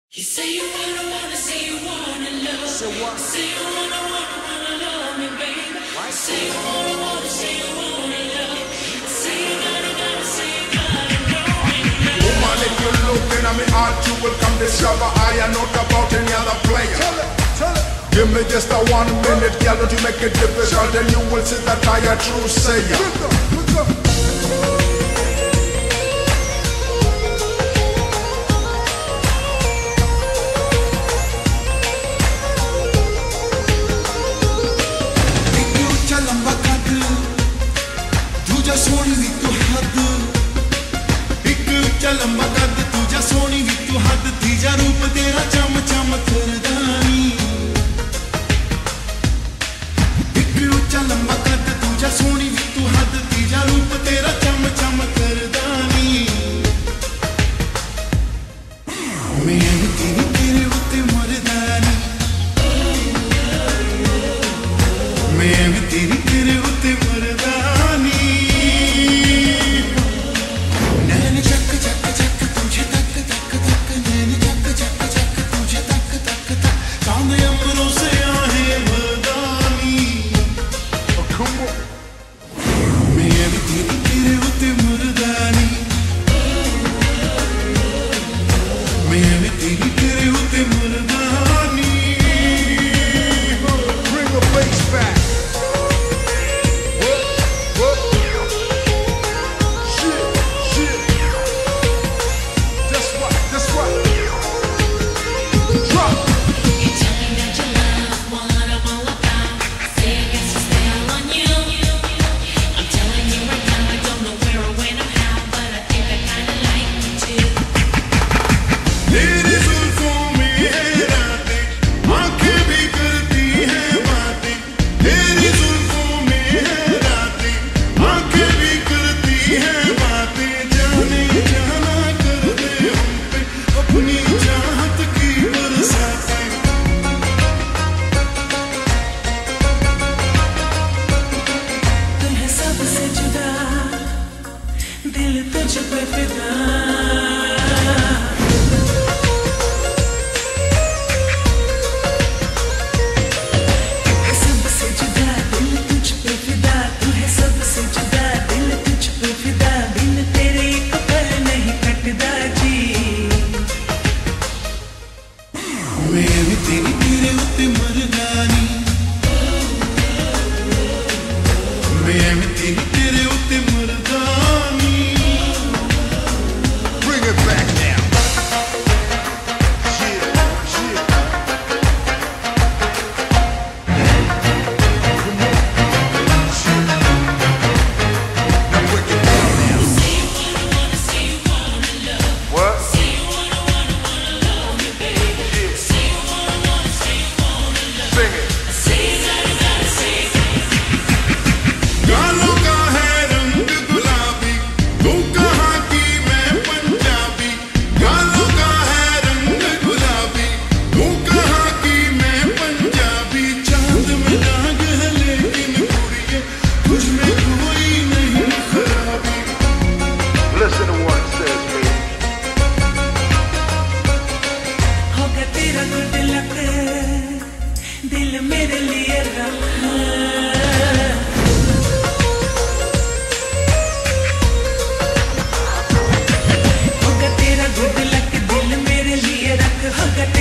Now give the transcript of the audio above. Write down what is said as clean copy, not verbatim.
You say you say you wanna love. Say what? Say you wanna love me, baby. Right. Say you say you wanna love. Say you gotta, say you gotta know me now. Woman, if you look in my heart, you will come discover I am not about any other player. Tell it. Give me just a 1 minute, girl, don't you make it difficult, and you will see that I am true sayer. Quick up. Soni दी तू हद एक उच्चा लंबा कद तुझा सोनी दी तू हद तीजा रूप तेरा चम चम करदानी एक उच्चा लंबा कद तुझा सोनी दी तू हद तीजा रूप तेरा चम चम करदानी मैं तेरे उत्ते मरदानी मैं तेरे उत्ते मरदानी Bring the bass back. What? Shit. That's right. Drop. You tell me that you love what I'm all about. Say I guess I stay on you. I'm telling you right now, I don't know where or when or how, but I think I kinda like you too. तेरी जुल्फों में है रातें, आंखें भी करती हैं बातें। तेरी जुल्फों में है रातें, आंखें भी करती हैं बातें। जाने जाना कर दे हम पे अपनी चाहत की बरसातें। तुम है सबसे जुदा, दिल तुझ पे फिदा। सबसे जुदा दिल तुझ पे फिदा, तू है सबसे जुदा दिल तुझ पे फिदा, बिन तेरे एक पल नहीं कटदा जी। मैं भी तेरे उत्ते मरदानी, मैं भी तेरे उत्ते मरदानी। Bring it back now. Now break it down now. Say you wanna love. What? Say you wanna love me, baby. Say you wanna love. Sing it. Say you gotta, say गालों का है रंग गुलाबी, तू कहाँ की मैं पंजाबी। गालों का है रंग गुलाबी, तू कहाँ की मैं पंजाबी। चांद में दाग है लेकिन कुड़िए, तुझ में कोई नहीं खराबी। Listen to what it says, baby. होगा तेरा गुड लक, दिल मेरे लिए रखा। होगा तेरा गुड लक, दिल मेरे लिए रख। होगा